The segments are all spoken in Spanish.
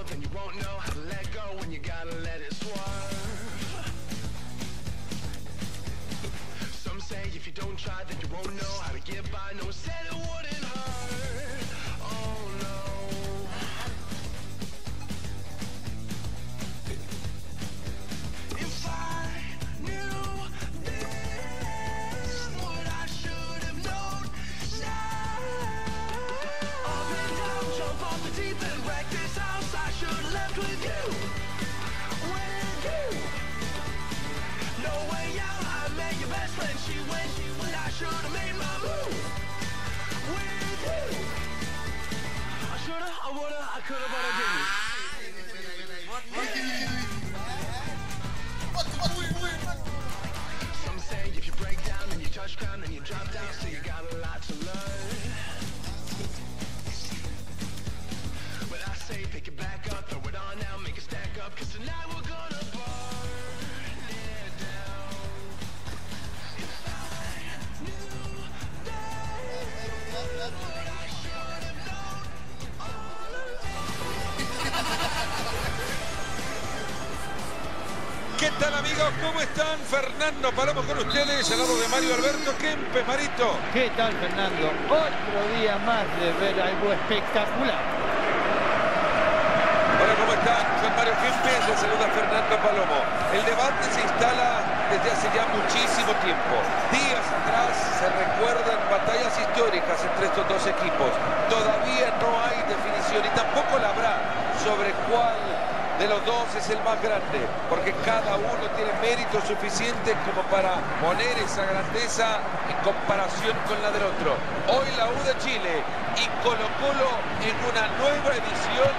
then you won't know how to let go when you gotta let it swerve. Some say if you don't try, then you won't know how to get by. No one said it wouldn't hurt. Oh no. If I knew then what I should have known now. Up and down, jump off the deep end, wreck this house. I should have left with you. With you. No way out, I met your best friend. She went, when I should have made my move. With you. I shoulda, I woulda, I coulda, but I didn't. Some say if you break down, then you touch ground, then you drop down. So you got a lot to learn. But I say pick it back up, throw it on now, make it stack up. Cause tonight we're gonna burn it down. If I knew then what I should have known all along. ¿Qué tal, amigos? ¿Cómo están? Fernando Palomo con ustedes, al lado de Mario Alberto Kempes. Marito. ¿Qué tal, Fernando? Otro día más de ver algo espectacular. Hola, ¿cómo están? Soy Mario Kempes, les saluda Fernando Palomo. El debate se instala desde hace ya muchísimo tiempo. Días atrás se recuerdan batallas históricas entre estos dos equipos. Todavía no hay definición y tampoco la habrá sobre cuál de los dos es el más grande, porque cada uno tiene mérito suficiente como para poner esa grandeza en comparación con la del otro. Hoy la U de Chile y Colo-Colo en una nueva edición.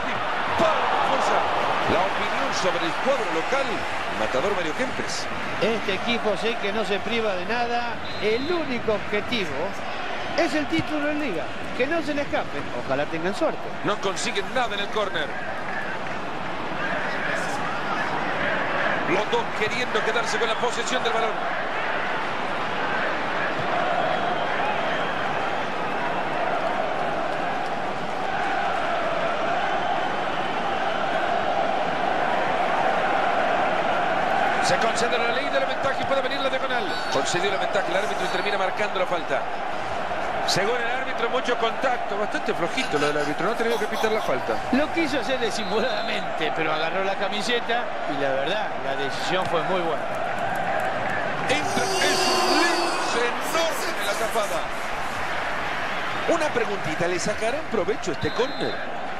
La opinión sobre el cuadro local, Matador Mario Kempes. Este equipo sé que no se priva de nada. El único objetivo es el título en Liga. Que no se le escape. Ojalá tengan suerte. No consiguen nada en el córner. Los dos queriendo quedarse con la posesión del balón. Se concede la ley de la ventaja y puede venir la diagonal. Concedió la ventaja el árbitro y termina marcando la falta. Según el árbitro, mucho contacto. Bastante flojito lo del árbitro. No ha tenido que pitar la falta. Lo quiso hacer disimuladamente, pero agarró la camiseta y la verdad, la decisión fue muy buena. Entra, es un lince enorme en la tapada. Una preguntita, ¿le sacarán provecho este córner?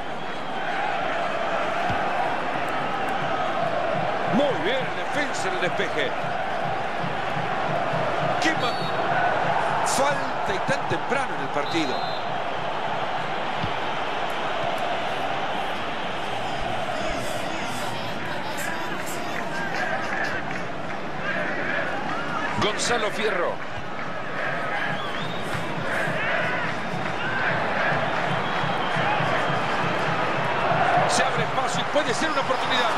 Muy bien, defensa en el despeje. ¡Qué falta y tan temprano en el partido! Gonzalo Fierro. Se abre espacio y puede ser una oportunidad.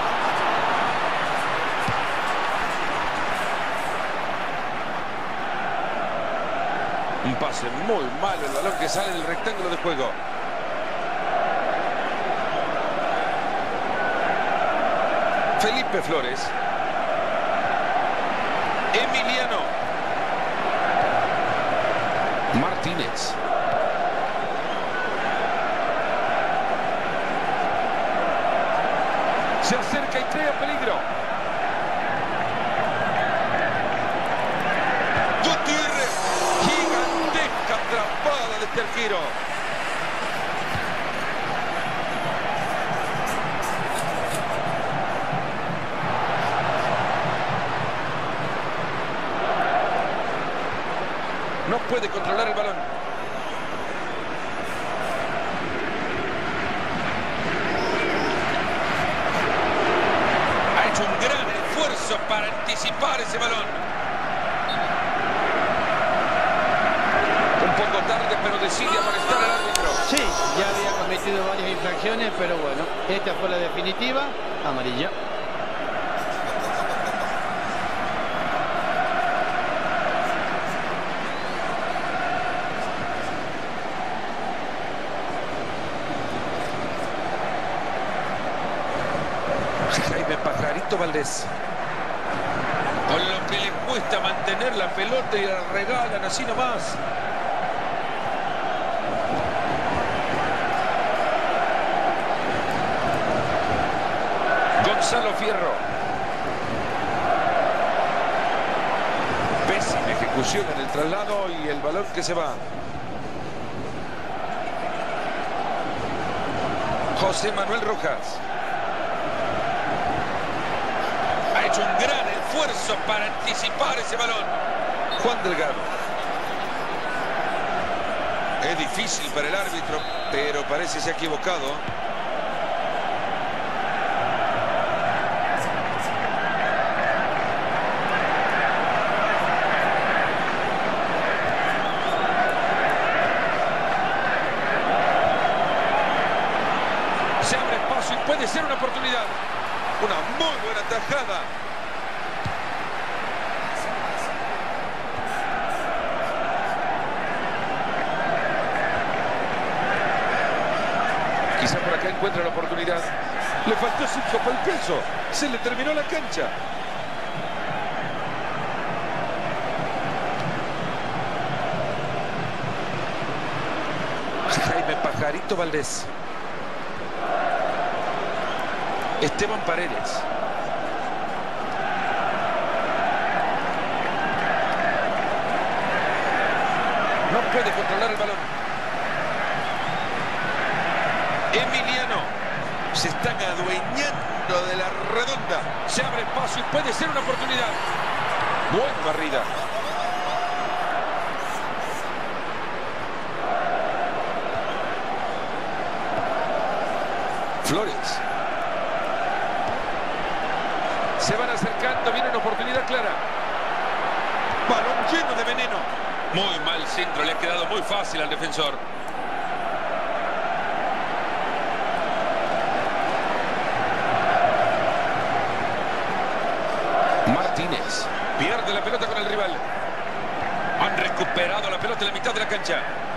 Un pase muy malo, el balón que sale del rectángulo de juego. Felipe Flores. Emiliano Martínez. Se acerca y crea peligro. Gutiérrez. Gigantesca atrapada de este arquero. No puede controlar el balón. Ha hecho un gran esfuerzo para anticipar ese balón. Un poco tarde, pero decide amonestar al árbitro. Sí, ya había cometido varias infracciones, pero bueno, esta fue la definitiva, amarilla. Pajarito Valdés. Con lo que les cuesta mantener la pelota y la regalan así nomás. Gonzalo Fierro. Pésima ejecución en el traslado y el balón que se va. José Manuel Rojas. Ha hecho un gran esfuerzo para anticipar ese balón. Juan Delgado. Es difícil para el árbitro, pero parece se ha equivocado. Se abre espacio y puede ser una oportunidad. Una muy buena tajada. Quizá por acá encuentra la oportunidad. Le faltó 5 para el peso. Se le terminó la cancha. Jaime Pajarito Valdés. Esteban Paredes. No puede controlar el balón. Emiliano. Se están adueñando de la redonda. Se abre espacio y puede ser una oportunidad. Buena barrida. Flores. Se van acercando, viene una oportunidad clara. Balón lleno de veneno. Muy mal centro, le ha quedado muy fácil al defensor. Martínez. Pierde la pelota con el rival. Han recuperado la pelota en la mitad de la cancha.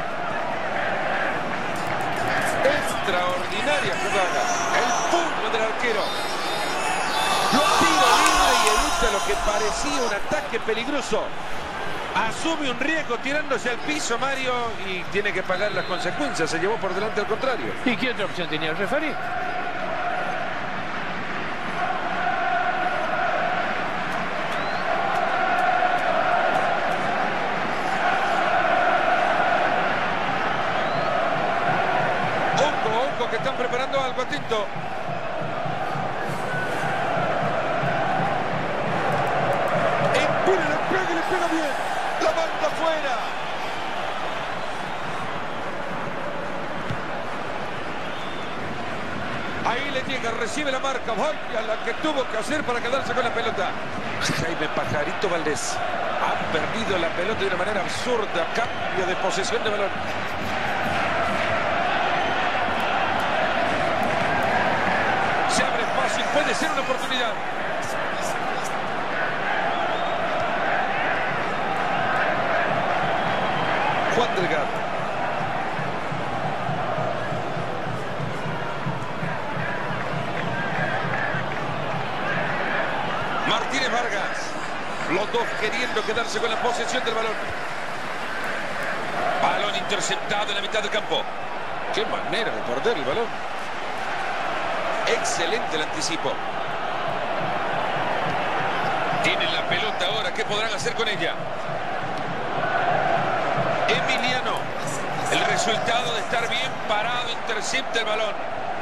Extraordinaria jugada. El puño del arquero. Lo tira libre y evita lo que parecía un ataque peligroso. Asume un riesgo tirándose al piso Mario y tiene que pagar las consecuencias. Se llevó por delante al contrario. ¿Y qué otra opción tenía el referee? Ojo que están preparando algo, atento. Le pega bien. La manda fuera. Ahí le llega, recibe la marca. Vaya la que tuvo que hacer para quedarse con la pelota. Jaime Pajarito Valdés. Ha perdido la pelota de una manera absurda. Cambio de posesión de balón. Se abre espacio y puede ser una oportunidad. Juan Delgado. Martínez Vargas. Los dos queriendo quedarse con la posesión del balón. Balón interceptado en la mitad del campo. Qué manera de perder el balón. Excelente el anticipo. Tienen la pelota ahora. ¿Qué podrán hacer con ella? Emiliano. El resultado de estar bien parado intercepta el balón.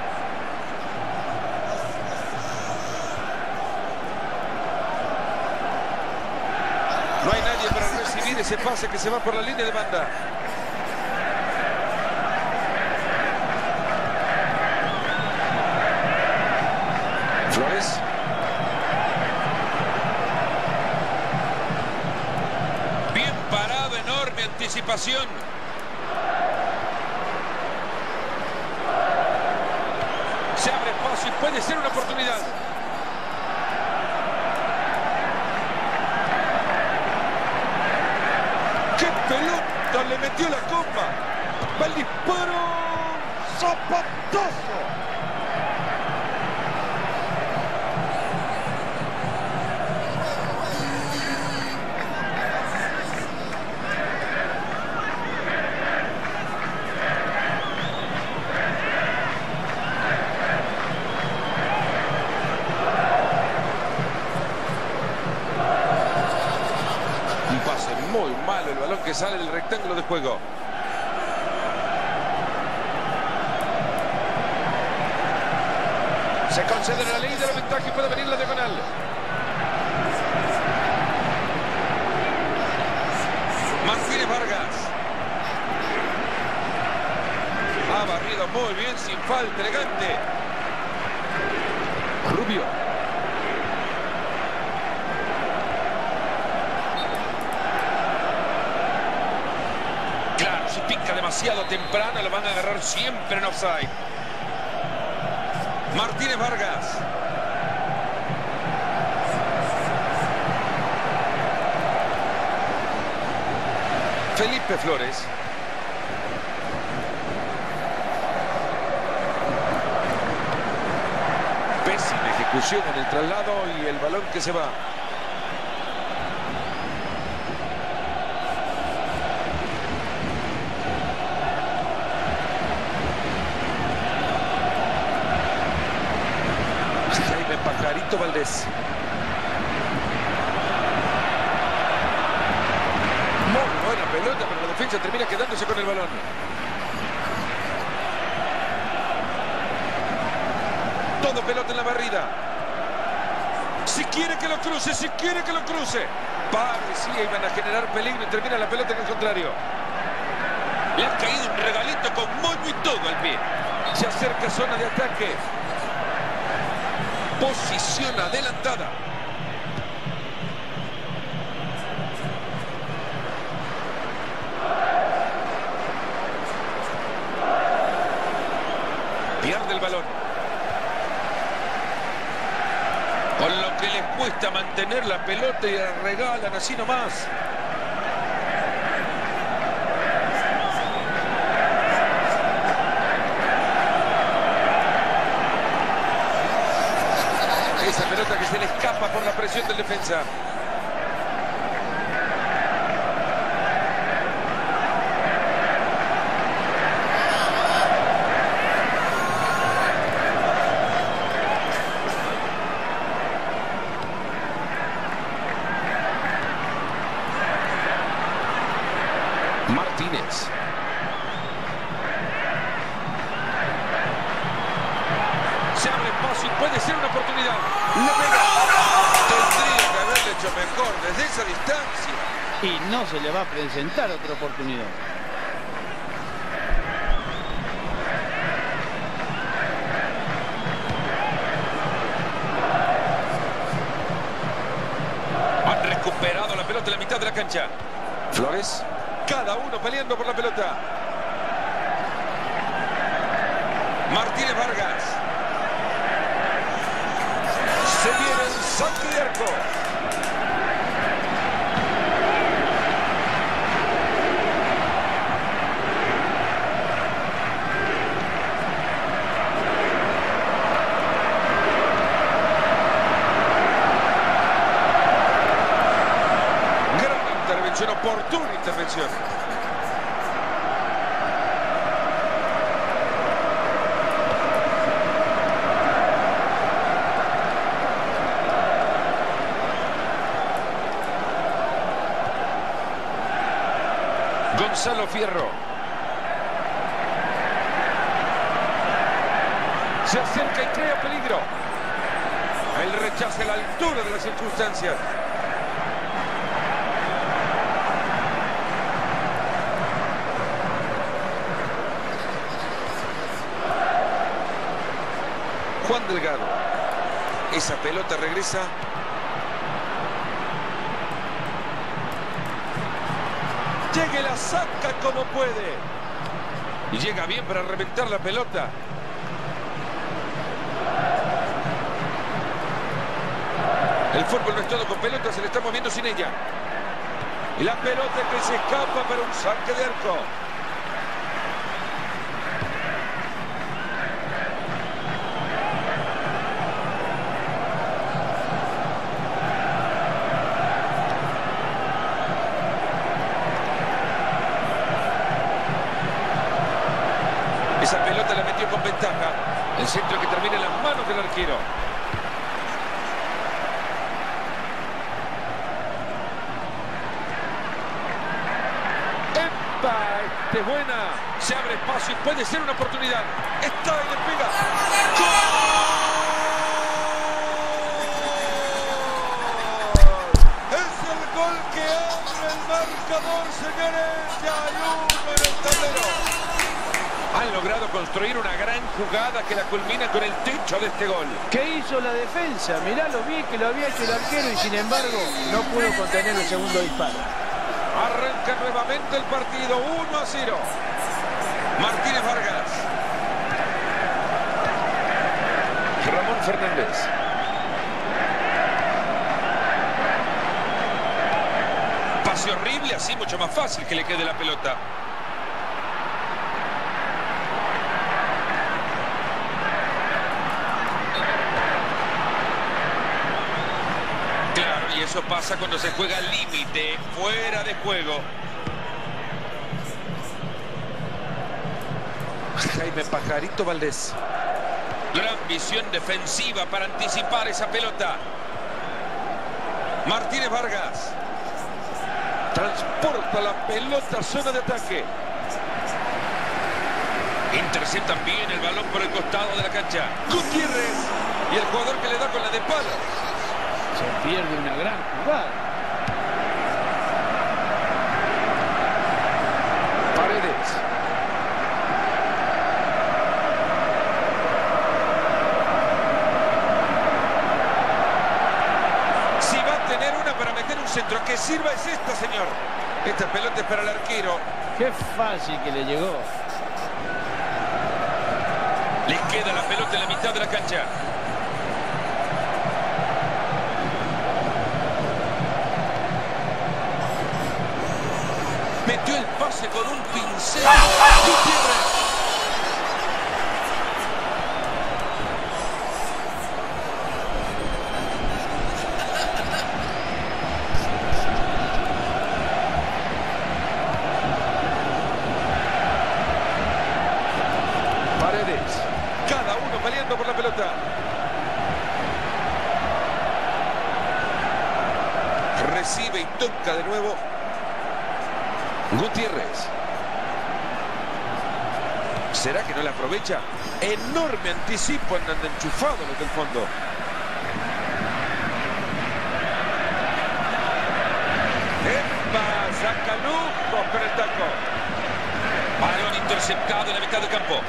No hay nadie para recibir ese pase que se va por la línea de banda. Flores. Bien parado, enorme anticipación. Se abre espacio y puede ser una oportunidad. ¡Qué pelota! Le metió la copa. Va el disparo. ¡Zapatazo! hace muy mal el balón que sale del rectángulo de juego. Se concede la ley de la ventaja y puede venir la diagonal. Martínez Vargas. Ha barrido muy bien, sin falta, elegante. Rubio. Claro, si pica demasiado temprano, lo van a agarrar siempre en offside. Martínez Vargas. Felipe Flores. Pésima ejecución en el traslado y el balón que se va. Jaime Pajarito Valdés. Muy buena pelota, pero la defensa termina quedándose con el balón. Todo pelota en la barrida. Si quiere que lo cruce, si quiere que lo cruce. Parecía iban a generar peligro y termina la pelota en el contrario. Le ha caído un regalito con moño y todo al pie. Se acerca a zona de ataque. Posición adelantada. Pierde el balón. Con lo que les cuesta mantener la pelota y la regalan así nomás. Esa pelota que se le escapa por la presión del defensa. Martínez. Se abre paso y puede ser una oportunidad. ¡La pega! Tendría que haberle hecho mejor desde esa distancia. Y no se le va a presentar otra oportunidad. Han recuperado la pelota en la mitad de la cancha. Flores. Cada uno peleando por la pelota. Martínez Vargas. Se viene el saque de arco. Gran intervención, oportuna intervención. Gonzalo Fierro. Se acerca y crea peligro. El rechazo a la altura de las circunstancias. Juan Delgado. Esa pelota regresa. Llega y la saca como puede. Y llega bien para reventar la pelota. El fútbol no es todo con pelota, se le está moviendo sin ella. Y la pelota que se escapa para un saque de arco. Esa pelota la metió con ventaja. El centro que termina en las manos del arquero. Esta es buena. Se abre espacio y puede ser una oportunidad. Está y le pega. ¡Gol! Es el gol que abre el marcador, señores. Ya hay uno en el tablero. Han logrado construir una gran jugada que la culmina con el techo de este gol. ¿Qué hizo la defensa? Mirá lo bien que lo había hecho el arquero y sin embargo no pudo contener el segundo disparo. Arranca nuevamente el partido, 1-0. Martínez Vargas. Ramón Fernández. Pase horrible, así mucho más fácil que le quede la pelota. Claro, y eso pasa cuando se juega al límite, fuera de juego. Jaime Pajarito Valdés. Gran visión defensiva para anticipar esa pelota. Martínez Vargas. Transporta la pelota a zona de ataque. Interceptan bien el balón por el costado de la cancha. Gutiérrez. Y el jugador que le da con la de palo. Se pierde una gran jugada. Paredes. Si va a tener una para meter un centro que sirva es esta, señor. Esta pelota es para el arquero. Qué fácil que le llegó. Le queda la pelota en la mitad de la cancha. Metió el pase con un pincel. Gutiérrez. Paredes. Cada uno peleando por la pelota. Recibe y toca de nuevo. Gutiérrez. ¿Será que no la aprovecha? Enorme anticipo, andan enchufados los del fondo. ¡Epa! Saca lujos con el taco. Balón interceptado en la mitad del campo.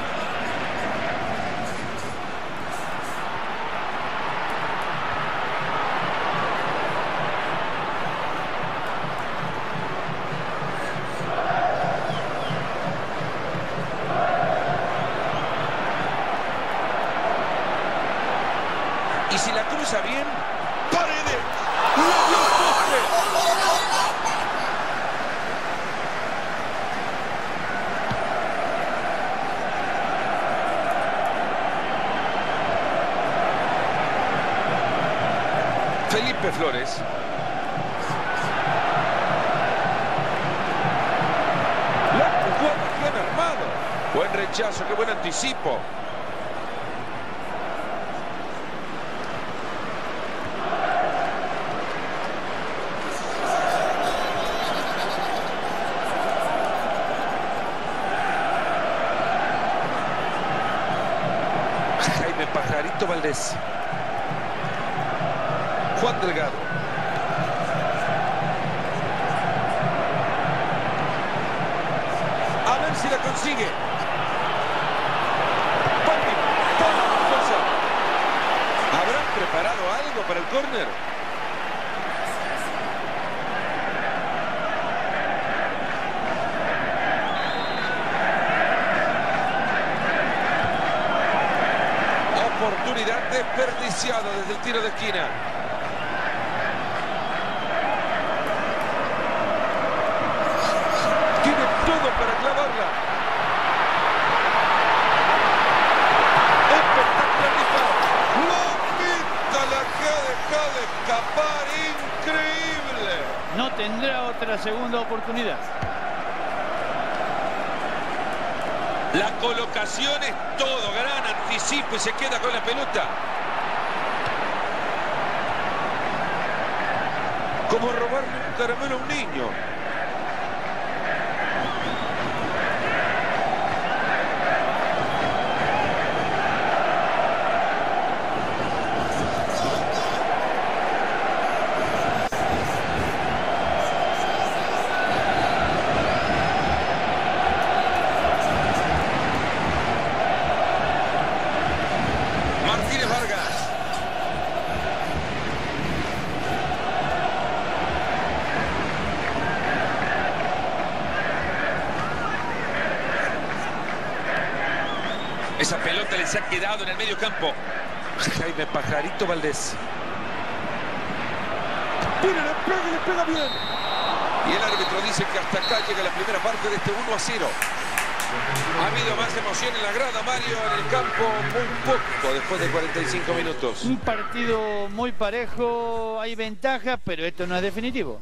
Y si la cruza bien, Paredes. ¡La dio al poste! Felipe Flores. La jugada que han armado. Buen rechazo, qué buen anticipo. Jaime Pajarito Valdés. Juan Delgado. A ver si la consigue. ¿Habrán preparado algo para el córner? Oportunidad desperdiciada desde el tiro de esquina. Tiene todo para clavarla. Espectacular disparo. ¡Lo pinta! La que ha dejado escapar. ¡Increíble! No tendrá otra segunda oportunidad. La colocación es todo, gran anticipo y se queda con la pelota. Como robarle un caramelo a un niño. Esa pelota les ha quedado en el medio campo. Jaime Pajarito Valdés. Mira, le pega bien. Y el árbitro dice que hasta acá llega la primera parte de este 1-0. Ha habido más emoción en la grada, Mario, en el campo muy poco después de 45 minutos. Un partido muy parejo, hay ventaja, pero esto no es definitivo.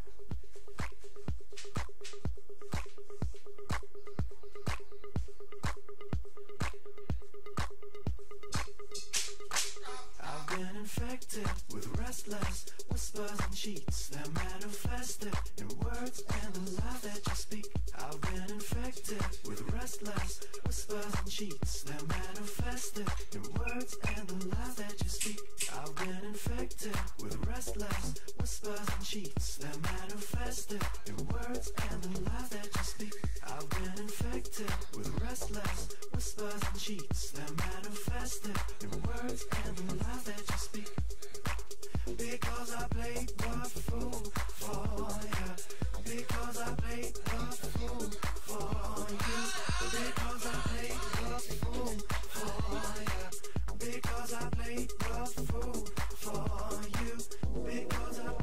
Infected with restless whispers and cheats that manifested in words and the lies that you speak. I've been infected with restless whispers and cheats that manifested in words and the lies that you speak. I've been infected with restless whispers and cheats that manifested in words and the lies that you speak. I've been infected with restless whispers and cheats that manifested in words and the lies that you speak. Because I played the fool for you. Because I played the fool for you. Because I played the fool for you. Because I played the fool for you. Because I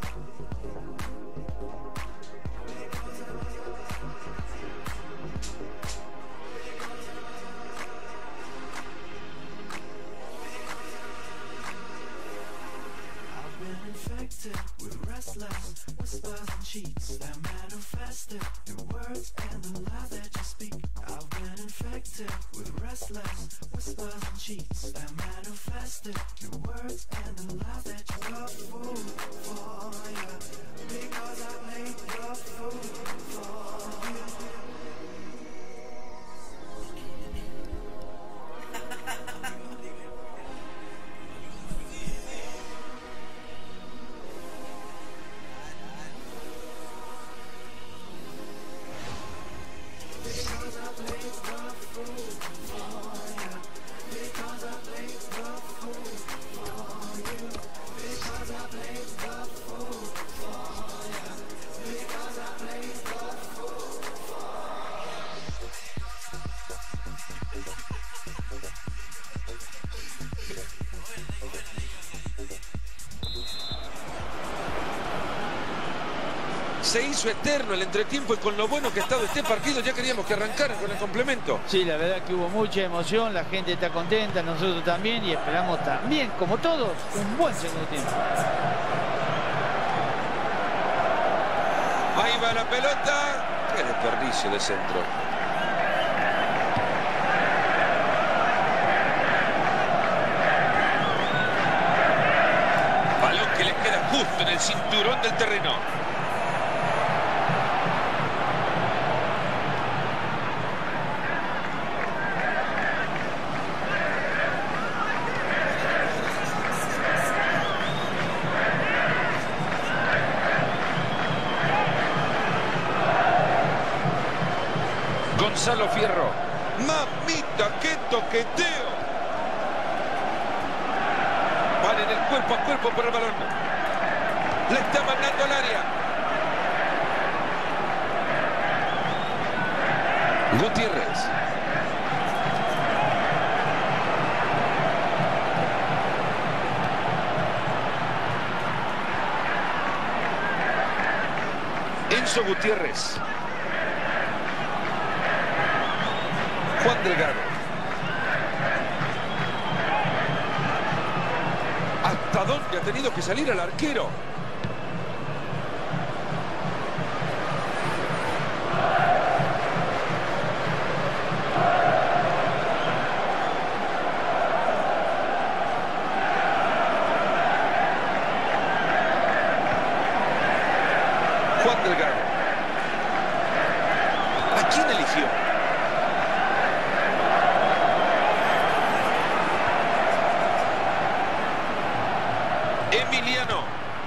infected with restless whispers and cheats that manifested in words and the lies that you speak. I've been infected with restless whispers and cheats that manifested in words and the lies that you love fool for you. Because I played the fool for you. Se hizo eterno el entretiempo y con lo bueno que ha estado este partido ya queríamos que arrancaran con el complemento. Sí, la verdad que hubo mucha emoción, la gente está contenta, nosotros también, y esperamos también, como todos, un buen segundo tiempo. Ahí va la pelota. Qué desperdicio de centro. Balón que le queda justo en el cinturón del terreno. Gonzalo Fierro. Mamita, qué toqueteo. Van en el cuerpo a cuerpo por el balón. Le está mandando al área. Gutiérrez. Enzo Gutiérrez. Juan Delgado. ¿Hasta dónde ha tenido que salir el arquero? Juan Delgado. ¿A quién eligió? Emiliano.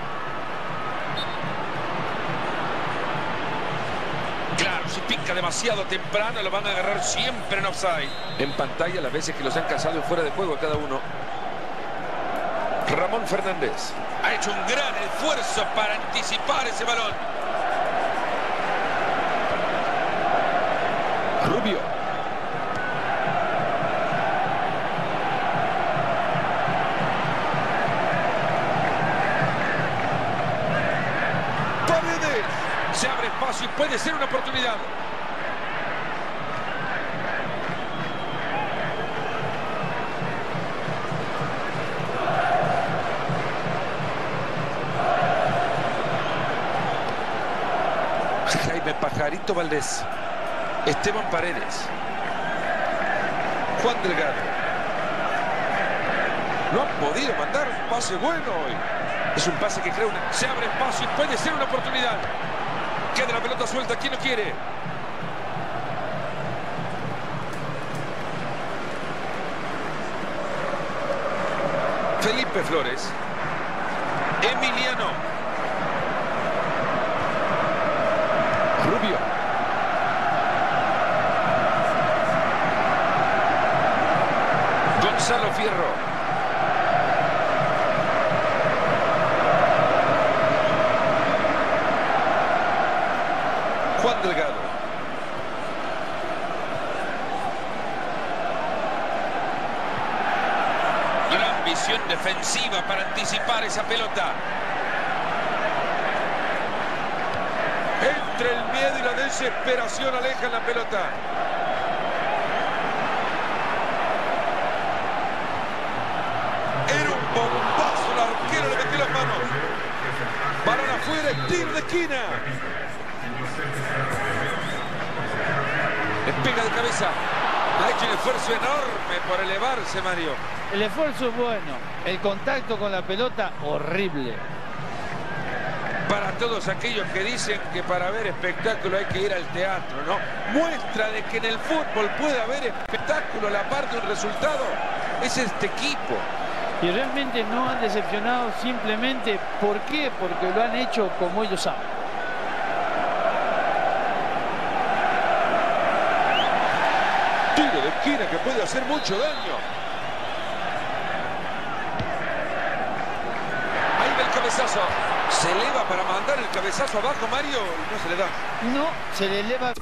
Claro, si pica demasiado temprano lo van a agarrar siempre en offside. En pantalla las veces que los han cazado fuera de juego a cada uno. Ramón Fernández ha hecho un gran esfuerzo para anticipar ese balón. Rubio. puede ser una oportunidad. Jaime Pajarito Valdés. Esteban Paredes. Juan Delgado. No han podido mandar un pase bueno hoy. Es un pase que crea se abre espacio y puede ser una oportunidad. Queda la pelota suelta. ¿Quién lo quiere? Felipe Flores. Emiliano. Rubio. Gonzalo Fierro. Juan Delgado. Gran visión defensiva para anticipar esa pelota. Entre el miedo y la desesperación alejan la pelota. Era un bombazo, el arquero le metió las manos. Balón afuera, tiro de esquina. Le pega de cabeza. Ha hecho un esfuerzo enorme por elevarse, Mario. El esfuerzo es bueno. El contacto con la pelota, horrible. Para todos aquellos que dicen que para ver espectáculo hay que ir al teatro, ¿no? Muestra de que en el fútbol puede haber espectáculo a la par de un resultado. Es este equipo. Y realmente no han decepcionado simplemente. ¿Por qué? Porque lo han hecho como ellos saben. Tiro de esquina que puede hacer mucho daño. Ahí va el cabezazo. Se eleva para mandar el cabezazo abajo, Mario, y no se le da. No, se le eleva.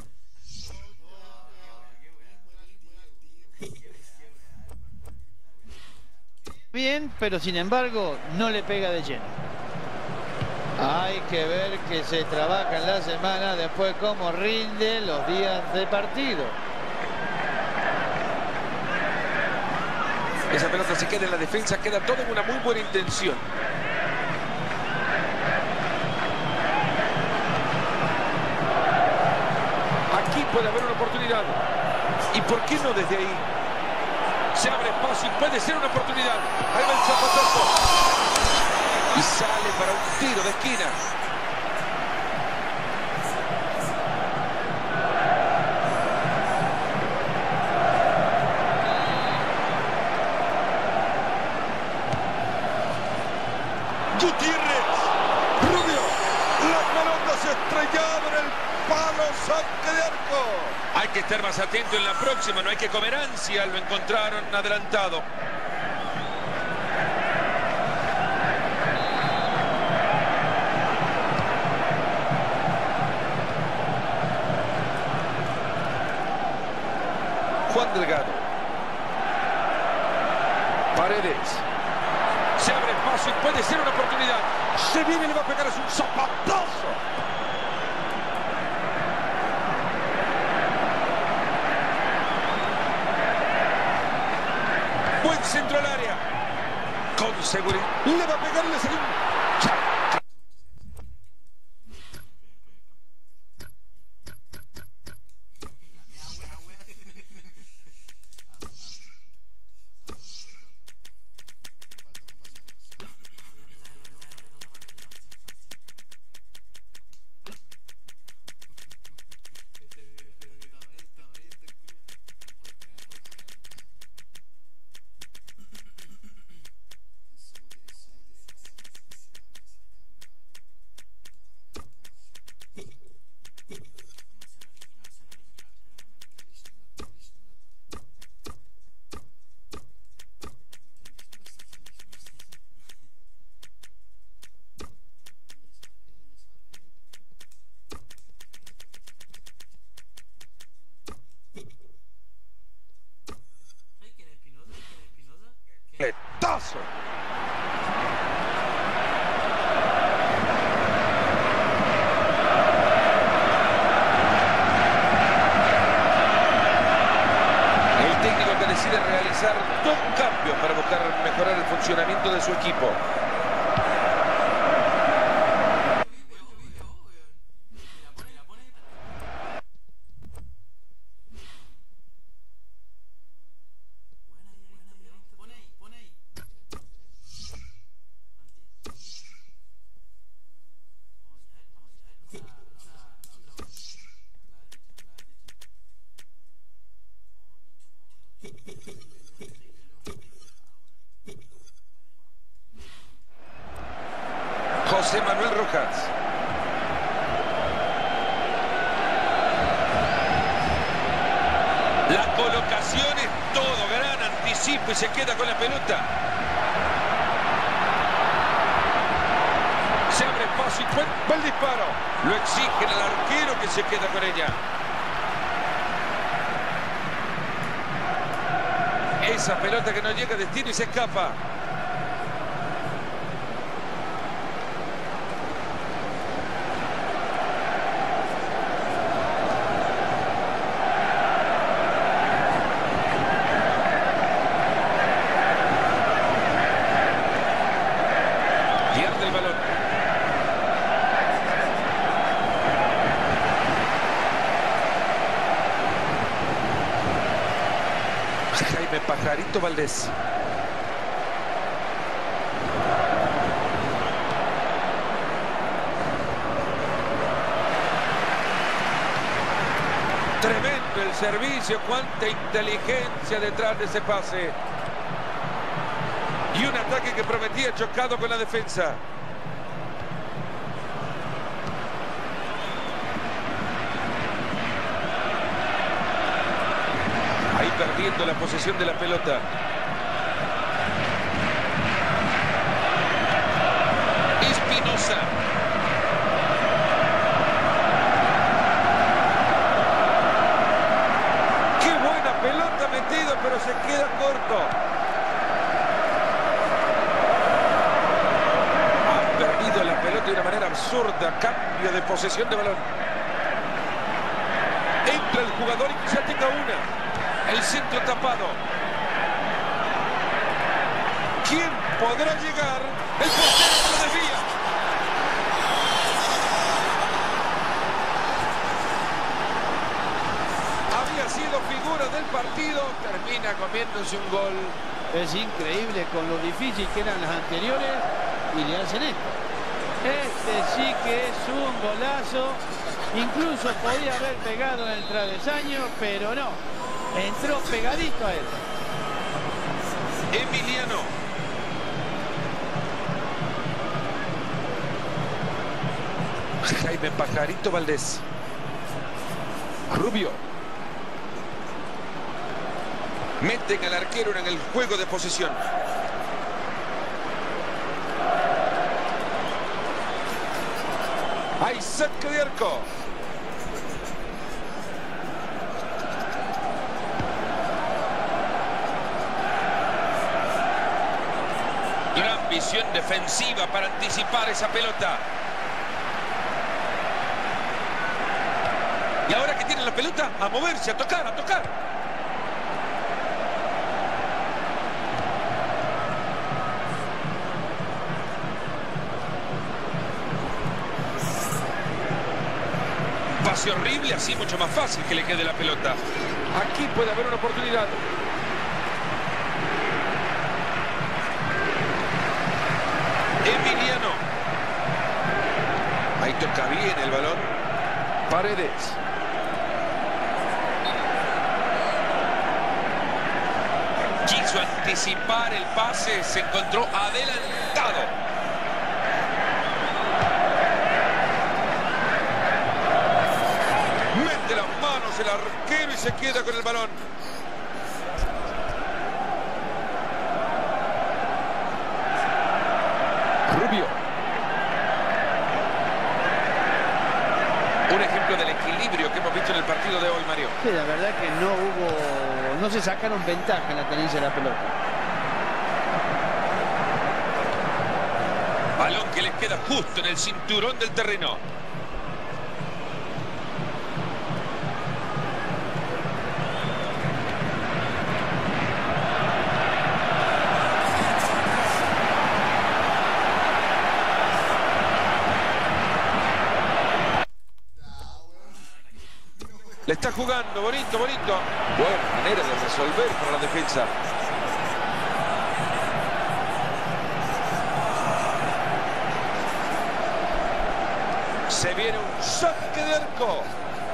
Bien, pero sin embargo no le pega de lleno. Hay que ver que se trabaja en la semana, después cómo rinde los días de partido. Esa pelota se queda en la defensa, queda todo en una muy buena intención. Aquí puede haber una oportunidad. ¿Y por qué no desde ahí? Se abre espacio y puede ser una oportunidad. Ahí va el zapatazo. Y sale para un tiro de esquina. Gutiérrez. Rubio. La pelota se estrellaba en el palo, saque de arco. Hay que estar más atento en la próxima, no hay que comer ansia. Lo encontraron adelantado. Juan Delgado. Paredes. Se abre espacio y puede ser una oportunidad. Se viene y le va a pegar, es un zapatazo. Buen centro al área. Con seguridad. Le va a pegar y le salió un... ¡Tazo! realizar 2 cambios para buscar mejorar el funcionamiento de su equipo. José Manuel Rojas. La colocación es todo, gran anticipo y se queda con la pelota. Se abre paso y va el disparo. Lo exigen al arquero que se queda con ella. Esa pelota que no llega a destino y se escapa. Pierde el balón. Jaime Pajarito Valdés. Tremendo el servicio, cuánta inteligencia detrás de ese pase. Y un ataque que prometía chocado con la defensa. Ahí perdiendo la posesión de la pelota. Espinosa. Qué buena pelota metida, pero se queda corto. Ha perdido la pelota de una manera absurda. Cambio de posesión de balón. Entra el jugador y quizá tenga una. El centro tapado. ¿Quién podrá llegar? El portero se lo desvía. Había sido figura del partido. Termina comiéndose un gol. Es increíble con lo difícil que eran las anteriores y le hacen esto. Este sí que es un golazo. Incluso podía haber pegado en el travesaño, pero no. Entró pegadito a él. Emiliano. Jaime Pajarito Valdés. Rubio. Meten al arquero en el juego de posesión. Hay saque de arco. Gran visión defensiva para anticipar esa pelota. Y ahora que tiene la pelota, a moverse, a tocar, a tocar. Pase horrible, así mucho más fácil que le quede la pelota. Aquí puede haber una oportunidad. Emiliano. Ahí toca bien el balón. Paredes. Quiso anticipar el pase, se encontró adelantado. Mete las manos el arquero y se queda con el balón. Rubio. Un ejemplo del equilibrio que hemos visto en el partido de hoy, Mario. Sí, la verdad que no se sacaron ventaja en la tenencia de la pelota. Balón que les queda justo en el cinturón del terreno. Le está jugando, bonito, bonito. Buena manera de resolver para la defensa. Se viene un saque de arco.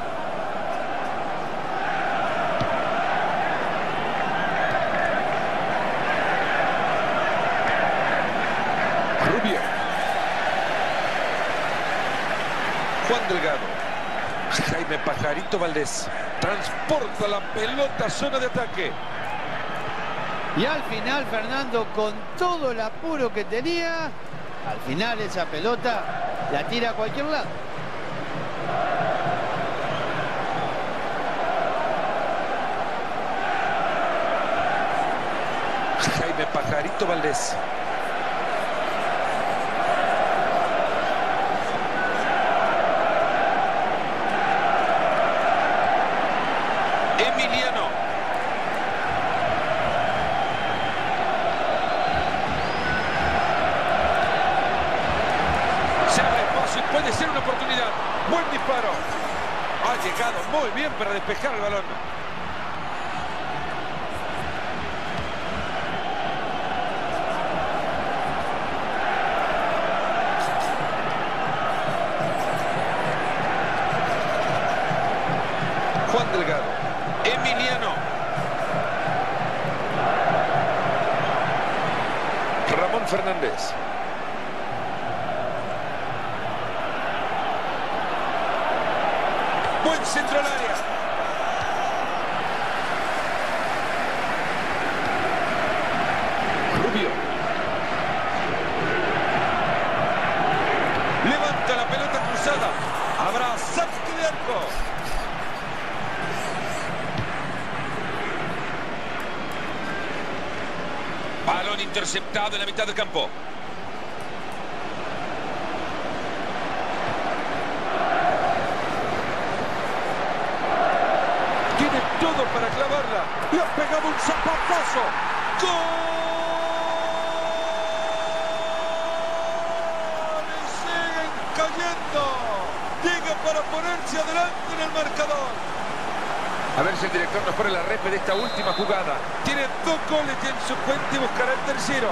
Rubio. Juan Delgado. Jaime Pajarito Valdés. Transporta la pelota a zona de ataque. Y al final, Fernando, con todo el apuro que tenía, al final esa pelota la tira a cualquier lado. Jaime Pajarito Valdés. Emiliano. Se abre paso y puede ser una oportunidad. Buen disparo. Ha llegado muy bien para despejar el balón. Juan Delgado. Emiliano. Ramón Fernández. Buen centro al área. Rubio. Levanta la pelota cruzada. Habrá saque de arco. Balón interceptado en la mitad del campo. Tiene todo para clavarla. Le ha pegado un zapatazo. ¡Gol! Y siguen cayendo. Llega para ponerse adelante en el marcador. A ver si el director nos pone la repe de esta última jugada. Tiene 2 goles en su cuenta y buscará el tercero.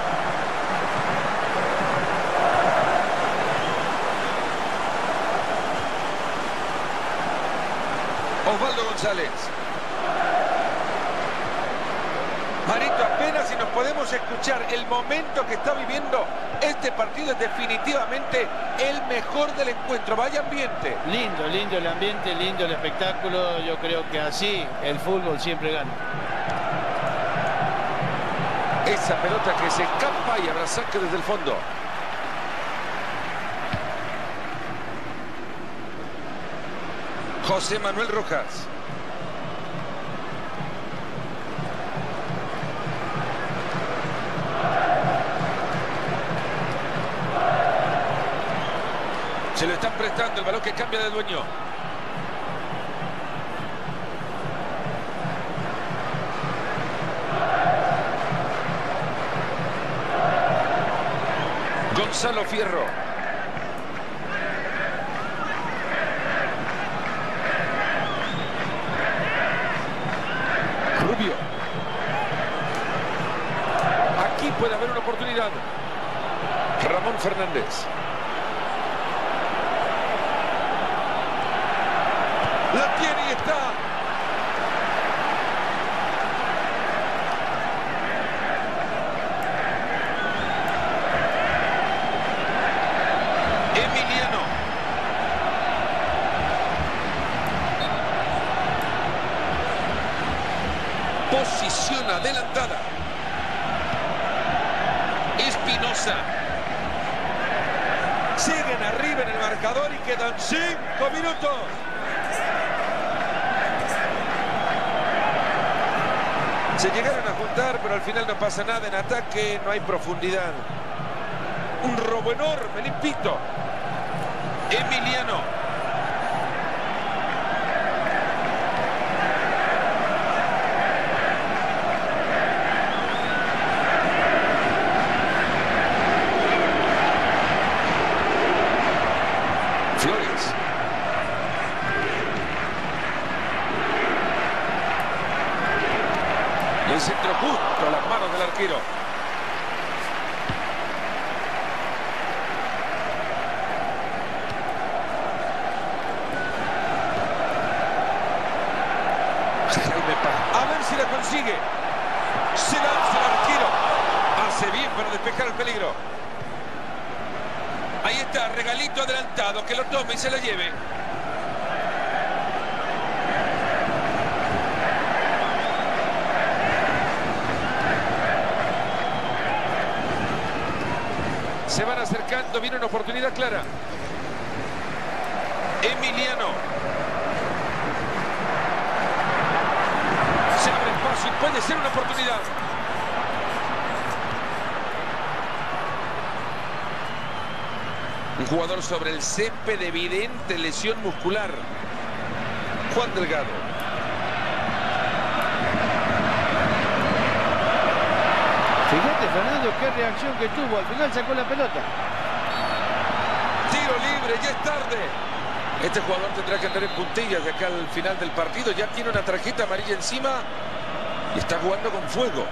Osvaldo González. Marito, apenas si nos podemos escuchar. El momento que está viviendo este partido es definitivamente el mejor del encuentro. Vaya ambiente. Lindo, lindo el ambiente, lindo el espectáculo. Yo creo que así el fútbol siempre gana. Esa pelota que se escapa y habrá saque desde el fondo. José Manuel Rojas. Se lo están prestando, el balón que cambia de dueño. Gonzalo Fierro. Rubio. Aquí puede haber una oportunidad. Ramón Fernández. La tiene y está. Emiliano. Posición adelantada. Espinosa. Siguen arriba en el marcador y quedan 5 minutos. Se llegaron a juntar, pero al final no pasa nada. En ataque no hay profundidad. Un robo enorme, limpito. Emiliano. Flores. El centro justo a las manos del arquero. A ver si la consigue. Se lanza el arquero. Hace bien para despejar el peligro. Ahí está, regalito adelantado. Que lo tome y se la lleve. Se van acercando. Viene una oportunidad clara. Emiliano. Se abre espacio y puede ser una oportunidad. Un jugador sobre el césped de evidente lesión muscular. Juan Delgado. Fíjate, Fernando, qué reacción que tuvo. Al final sacó la pelota. Tiro libre, ya es tarde. Este jugador tendrá que andar en puntillas de acá al final del partido. Ya tiene una tarjeta amarilla encima y está jugando con fuego.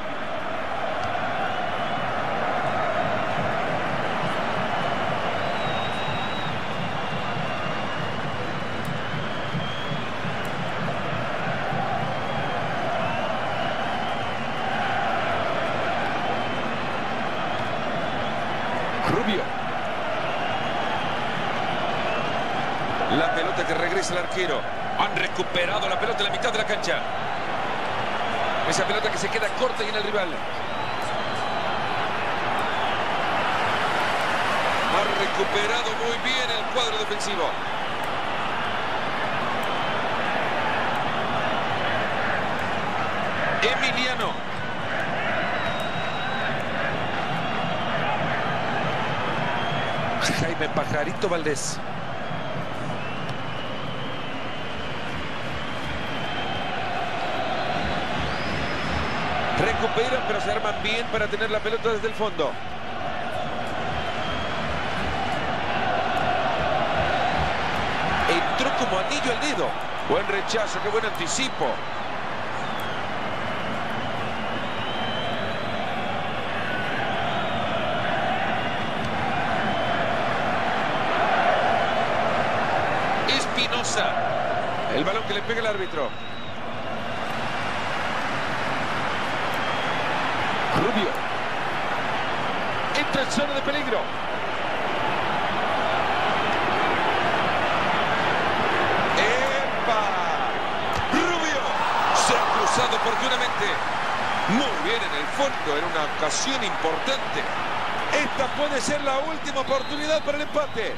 Rubio. La pelota que regresa al arquero. Han recuperado la pelota en la mitad de la cancha. Esa pelota que se queda corta y en el rival. Ha recuperado muy bien el cuadro defensivo. Emiliano. Jaime Pajarito Valdés. Recuperan, pero se arman bien para tener la pelota desde el fondo. Entró como anillo al dedo. Buen rechazo, qué buen anticipo. Espinosa. El balón que le pega el árbitro. Rubio. Entra en zona de peligro. ¡Epa! Rubio. Se ha cruzado oportunamente. Muy bien en el fondo. Era una ocasión importante. Esta puede ser la última oportunidad para el empate.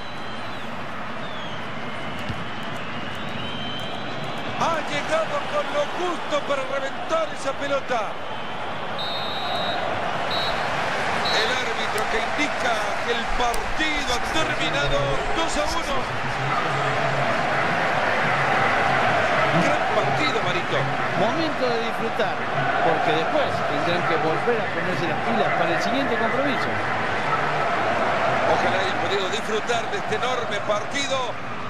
Ha llegado con lo justo para reventar esa pelota. El árbitro que indica que el partido ha terminado 2-1. Gran partido, Marito. Momento de disfrutar, porque después tendrán que volver a ponerse las pilas para el siguiente compromiso. Ojalá hayan podido disfrutar de este enorme partido